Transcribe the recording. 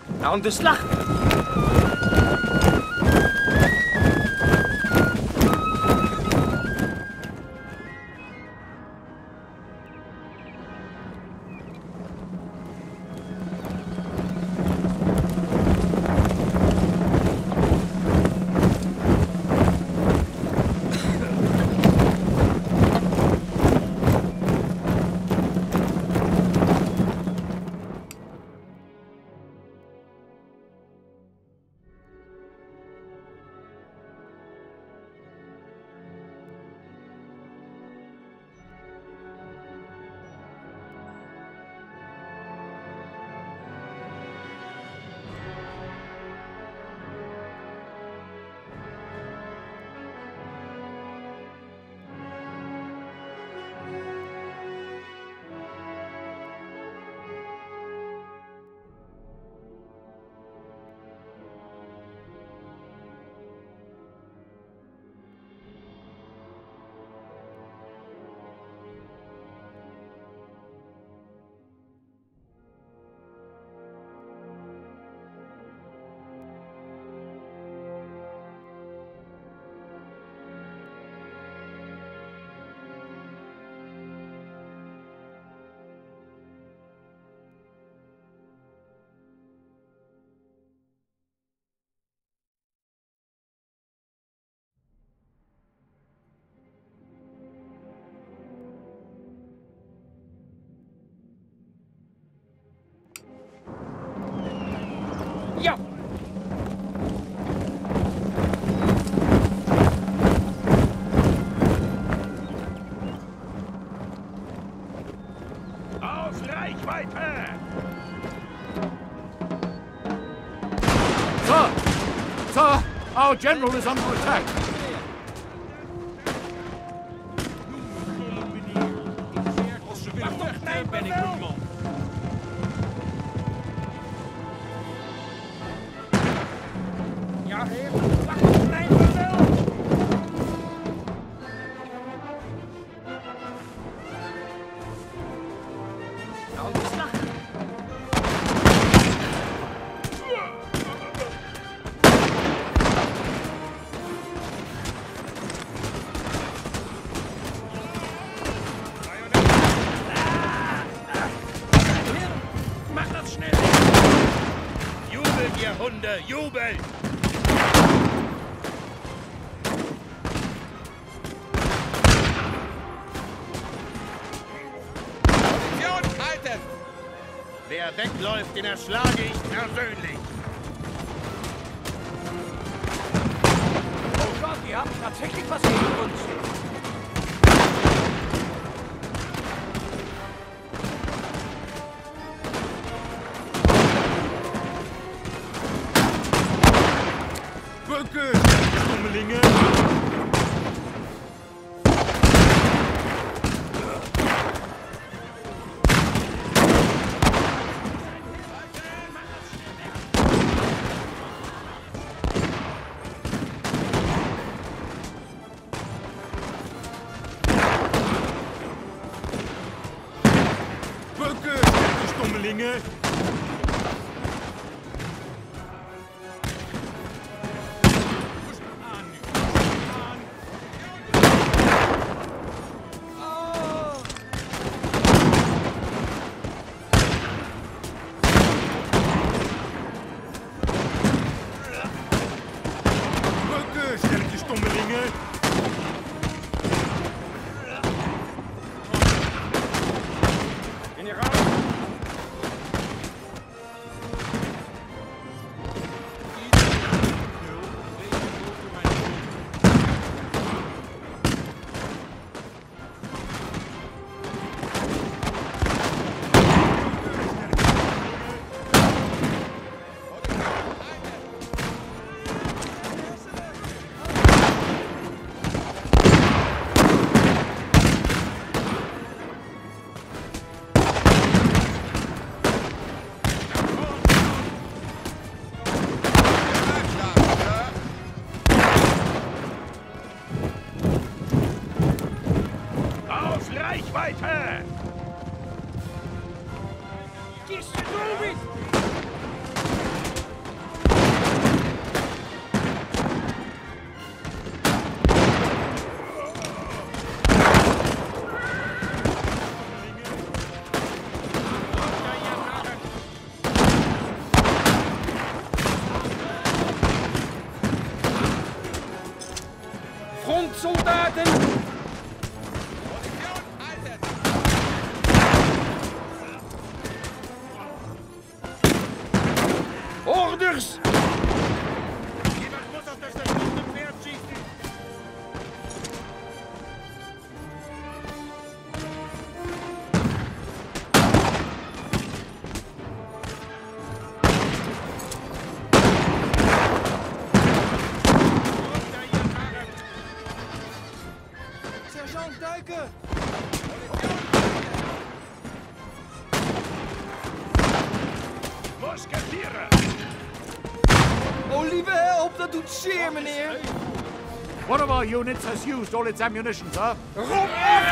Aan de slag! Ja! Aus Reichweite! Sir! Sir! Our general is under attack! Ben ik goed, man. Ja, heer. Wacht op mijn bevel. Aan de slag! Mach das schnell! Jubelt, ihr Hunde, jubelt! Position halten! Wer wegläuft, den erschlage ich persönlich! Oh Gott, ihr habt tatsächlich was gegen uns! Brücke! Dummelinge! Brücke! Dummelinge! Reichweite! Gehst du mit? Danke! Musketieren! Oh, lieve help, dat doet zeer, meneer! One of our units has used all its ammunition, sir. Rot af!